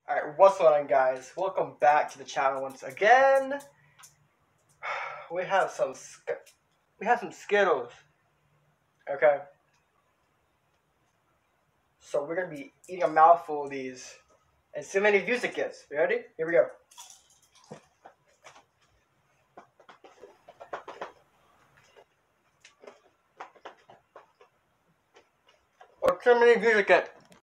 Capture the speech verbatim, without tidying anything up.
Alright, what's going on, guys? Welcome back to the channel once again. We have some we have some Skittles. Okay. So we're gonna be eating a mouthful of these and see how many views it gets. You ready? Here we go. Let's see how many views it gets.